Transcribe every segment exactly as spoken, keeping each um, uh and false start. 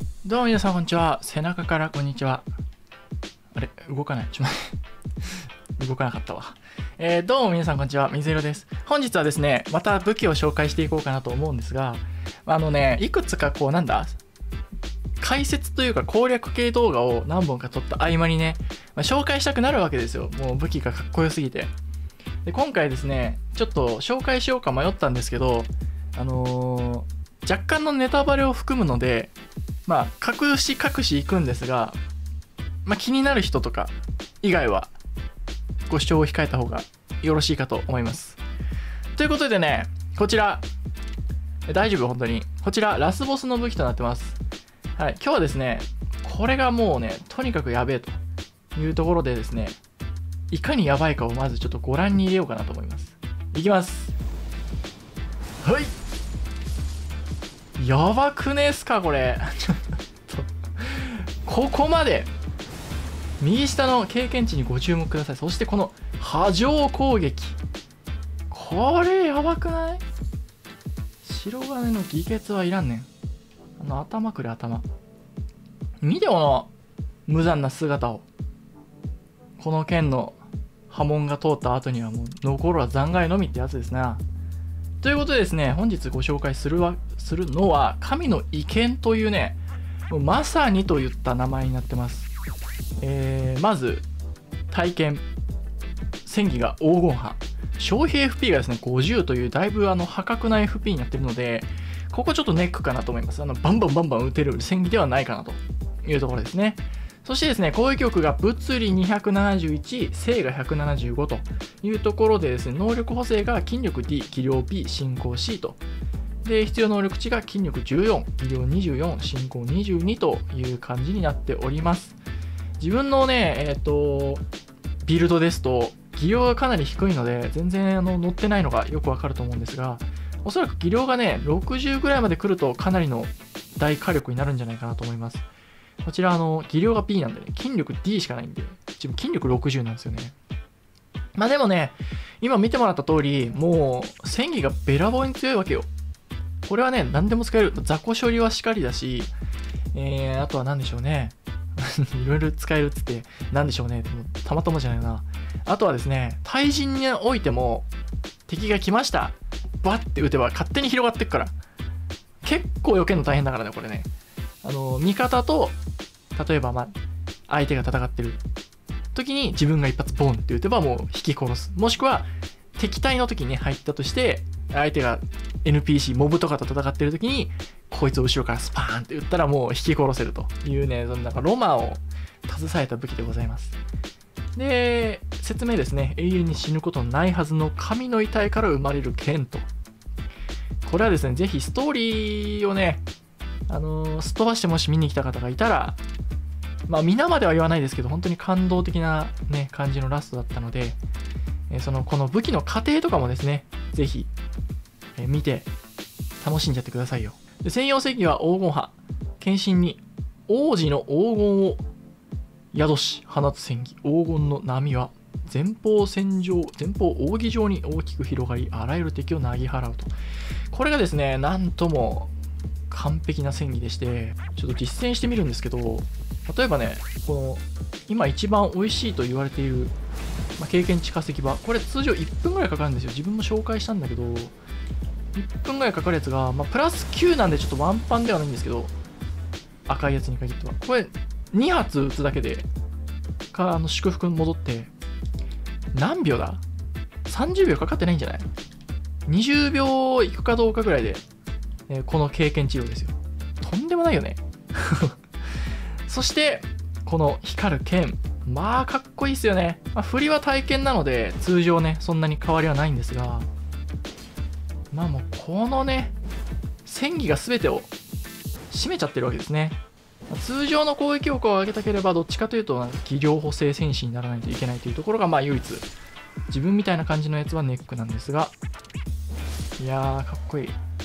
どうも皆さんこんにちは。背中からこんにちは。あれ動かない。ちょっと待って。動かなかったわ。えー、どうも皆さんこんにちは。水色です。本日はですね、また武器を紹介していこうかなと思うんですが、あのね、いくつかこうなんだ解説というか攻略系動画を何本か撮った合間にね、まあ、紹介したくなるわけですよ。もう武器がかっこよすぎて。で、今回ですね、ちょっと紹介しようか迷ったんですけど、あのー、若干のネタバレを含むので、まあ、隠し隠しいくんですが、まあ、気になる人とか以外はご視聴を控えた方がよろしいかと思います。ということでね、こちら、大丈夫本当に。こちら、ラスボスの武器となってます。はい、今日はですね、これがもうね、とにかくやべえというところでですね、いかにやばいかをまずちょっとご覧に入れようかなと思います。いきます。はい。やばくねえっすかこれ。ちょっとここまで右下の経験値にご注目ください。そしてこの波状攻撃、これやばくない？白金の議決はいらんねん。あの頭くれ頭。見てこの無残な姿を。この剣の波紋が通った後にはもう残るは残骸のみってやつですな。ということでですね、本日ご紹介するわするのは神の意見というね、もうまさにといった名前になってます。えー、まず体験、戦技が黄金波、消費 エフピー がですねごじゅうというだいぶあの破格な エフピー になってるので、ここちょっとネックかなと思います。あのバンバンバンバン打てる戦技ではないかなというところですね。そしてですね、攻撃力が物理にひゃくななじゅういち、正がひゃくななじゅうごというところでですね、能力補正が筋力 D、技量 B、進行 C と。で、必要能力値が筋力じゅうよん、技量にじゅうよん、進行にじゅうにという感じになっております。自分のね、えっと、ビルドですと、技量がかなり低いので、全然あの乗ってないのがよくわかると思うんですが、おそらく技量がね、ろくじゅうぐらいまで来るとかなりの大火力になるんじゃないかなと思います。こちら、あの、技量が B なんでね、筋力 D しかないんで、自分筋力ろくじゅうなんですよね。まあでもね、今見てもらった通り、もう、戦技がべらぼうに強いわけよ。これはね、何でも使える。雑魚処理はしかりだし、えー、あとは何でしょうね。いろいろ使えるっつって、何でしょうね。たまたまじゃないな。あとはですね、対人においても、敵が来ました。バッて撃てば勝手に広がってくから。結構避けるの大変だからね、これね。あの、味方と、例えば、まあ、相手が戦ってる時に自分が一発ボンって撃てばもう引き殺す。もしくは、敵対の時に、ね、入ったとして、相手が エヌピーシー、モブとかと戦ってる時に、こいつを後ろからスパーンって撃ったらもう引き殺せるというね、そのなんかロマンを携えた武器でございます。で、説明ですね。永遠に死ぬことのないはずの神の遺体から生まれる剣と。これはですね、ぜひストーリーをね、あのー、すっ飛ばしてもし見に来た方がいたら、まあ皆までは言わないですけど、本当に感動的なね、感じのラストだったので、えー、その、この武器の過程とかもですね、ぜひ、えー、見て楽しんじゃってくださいよ。で、専用戦技は黄金波。剣心に王子の黄金を宿し放つ戦技。黄金の波は前方戦場、前方扇状に大きく広がり、あらゆる敵をなぎ払うと。これがですね、なんとも完璧な戦技でして、ちょっと実践してみるんですけど、例えばね、この今一番美味しいと言われている、まあ、経験値化石場、これ通常いっぷんぐらいかかるんですよ。自分も紹介したんだけど、いっぷんぐらいかかるやつが、まあ、プラスきゅうなんでちょっとワンパンではないんですけど、赤いやつに限っては。これに発撃つだけで、かあの祝福に戻って、何秒だ ?さんじゅう 秒かかってないんじゃない ?にじゅう 秒いくかどうかぐらいで、えー、この経験値量ですよ。とんでもないよね。そして、この光る剣。まあ、かっこいいですよね。まあ、振りは体験なので、通常ね、そんなに変わりはないんですが、まあもう、このね、戦技が全てを占めちゃってるわけですね。通常の攻撃力を上げたければ、どっちかというと、技量補正戦士にならないといけないというところが、まあ唯一、自分みたいな感じのやつはネックなんですが、いやー、かっこいい。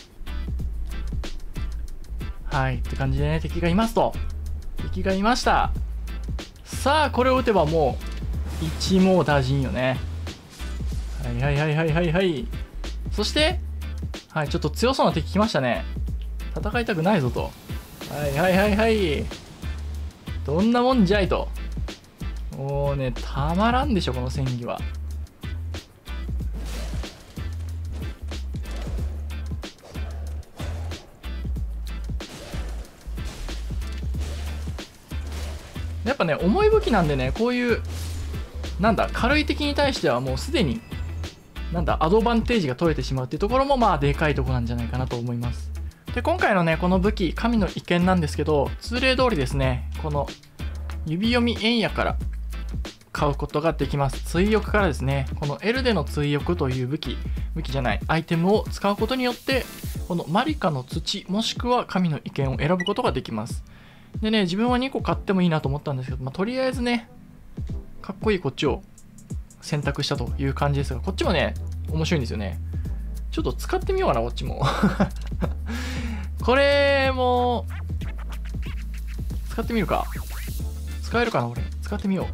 はい、って感じでね、敵がいますと。敵がいました。さあ、これを撃てばもう、一網打尽よね。はいはいはいはいはいはい。そして、はい、ちょっと強そうな敵来ましたね。戦いたくないぞと。 はいはいはいはい。どんなもんじゃいと。もうね、たまらんでしょ、この戦技は。やっぱね、重い武器なんでね、こういう、なんだ、軽い敵に対してはもうすでに、なんだ、アドバンテージが取れてしまうっていうところも、まあ、でかいところなんじゃないかなと思います。で、今回のね、この武器、神の意見なんですけど、通例通りですね、この、指読み円矢から買うことができます。追憶からですね、この L での追憶という武器、武器じゃない、アイテムを使うことによって、このマリカの土、もしくは神の意見を選ぶことができます。でね、自分はにこ買ってもいいなと思ったんですけど、まあ、とりあえずね、かっこいいこっちを選択したという感じですが、こっちもね、面白いんですよね。ちょっと使ってみようかな、こっちも。これも、使ってみるか。使えるかな、俺。使ってみよ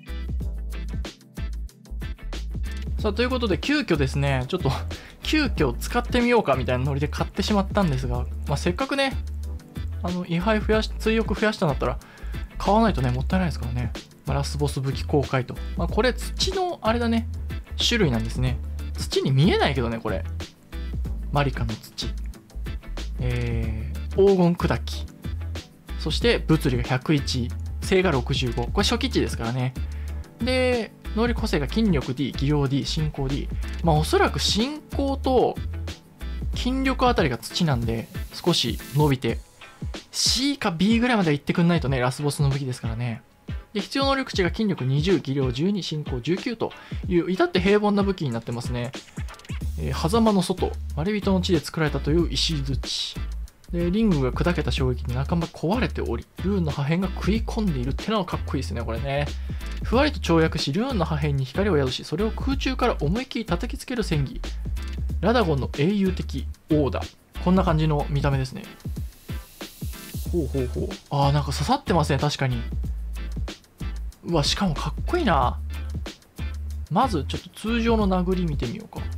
う。さあ、ということで、急遽ですね、ちょっと、急遽使ってみようかみたいなノリで買ってしまったんですが、まあ、せっかくね、あの、位牌増やし、追憶増やしたんだったら、買わないとね、もったいないですからね。まあ、ラスボス武器公開と。まあ、これ、土の、あれだね、種類なんですね。土に見えないけどね、これ。マリカの土。えー、黄金砕き。そして、物理がひゃくいち、性がろくじゅうご。これ初期値ですからね。で、能力個性が筋力 D、技量 D、進行 D。まあ、おそらく進行と筋力あたりが土なんで、少し伸びて、C か B ぐらいまでは行ってくんないとね、ラスボスの武器ですからね。で、必要能力値が筋力にじゅう、技量じゅうに、進行じゅうきゅうという、至って平凡な武器になってますね。えー、狭間の外、割人の地で作られたという石槌。で、リングが砕けた衝撃で仲間壊れており、ルーンの破片が食い込んでいるってのはかっこいいですね、これね。ふわりと跳躍し、ルーンの破片に光を宿し、それを空中から思いっきり叩きつける戦技。ラダゴンの英雄的オーダー。こんな感じの見た目ですね。ほうほうほう。ああ、なんか刺さってますね、確かに。うわ、しかもかっこいいな。まず、ちょっと通常の殴り見てみようか。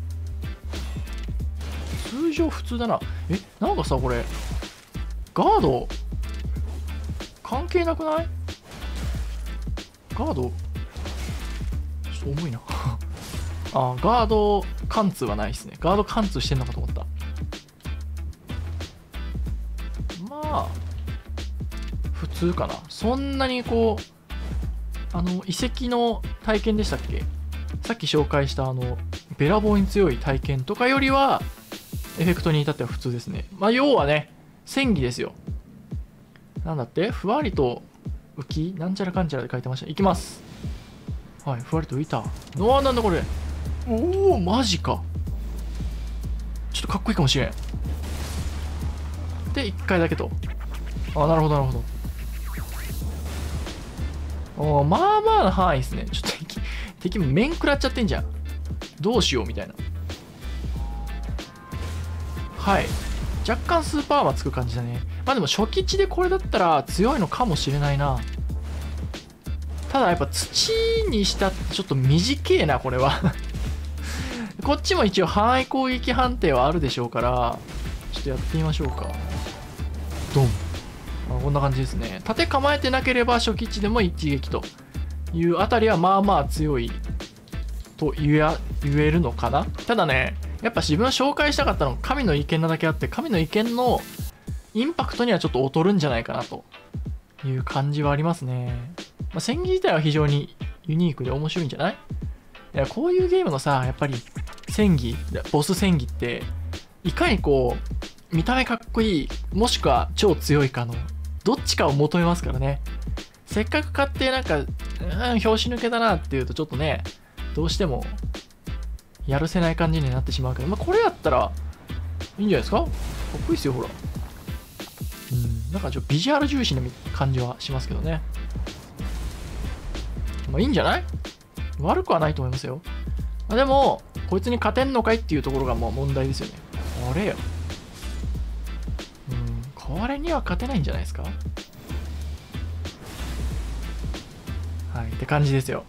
通常普通だな。え、なんかさ、これ、ガード、関係なくない？ガード、ちょっと重いな。あ、ガード貫通はないですね。ガード貫通してんのかと思った。まあ、普通かな。そんなにこう、あの、遺跡の体験でしたっけ？さっき紹介したあの、べらぼうに強い体験とかよりは、エフェクトに至っては普通ですね。まあ、要はね、戦技ですよ。なんだってふわりと浮きなんちゃらかんちゃらで書いてました。いきます。はい、ふわりと浮いた。うわ、なんだこれ。おお、マジか。ちょっとかっこいいかもしれん。で、いっかいだけと。あ、なるほど、なるほど。おまあまあな範囲ですね。ちょっと敵、敵面食らっちゃってんじゃん。どうしようみたいな。はい。若干スーパーはつく感じだね。まあでも初期値でこれだったら強いのかもしれないな。ただやっぱ土にしたってちょっと短えな、これは。こっちも一応範囲攻撃判定はあるでしょうから、ちょっとやってみましょうか。ドン。まあ、こんな感じですね。盾構えてなければ初期値でも一撃というあたりはまあまあ強いと言え、言えるのかな。ただね、やっぱ自分は紹介したかったのは神の意見なだけあって、神の意見のインパクトにはちょっと劣るんじゃないかなという感じはありますね。まあ、戦技自体は非常にユニークで面白いんじゃない？いや、こういうゲームのさ、やっぱり戦技、ボス戦技って、いかにこう、見た目かっこいい、もしくは超強いかの、どっちかを求めますからね。せっかく買ってなんか、うん、拍子抜けだなっていうとちょっとね、どうしても、やるせない感じになってしまうけど、まあ、これやったらいいんじゃないですか？かっこいいっすよ、ほら。うん、なんかちょっとビジュアル重視な感じはしますけどね。まあいいんじゃない？悪くはないと思いますよ。まあ、でも、こいつに勝てんのかいっていうところがもう問題ですよね。これよ。うん、これには勝てないんじゃないですか？はい、って感じですよ。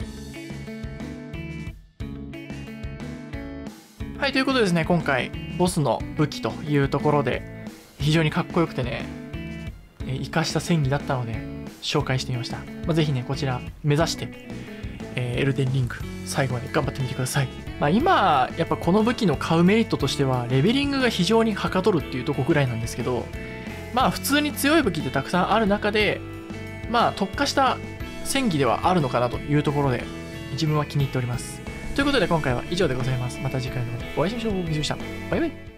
はい、ということでですね、今回、ボスの武器というところで、非常にかっこよくてね、 えー、活かした戦技だったので紹介してみました。まあ、ぜひねこちら目指して、えー、エルデンリング最後まで頑張ってみてください。まあ、今やっぱこの武器の買うメリットとしてはレベリングが非常にはかどるっていうとこぐらいなんですけど、まあ普通に強い武器ってたくさんある中でまあ特化した戦技ではあるのかなというところで自分は気に入っております。ということで今回は以上でございます。また次回の動画でお会いしましょう。みずみでした。バイバイ。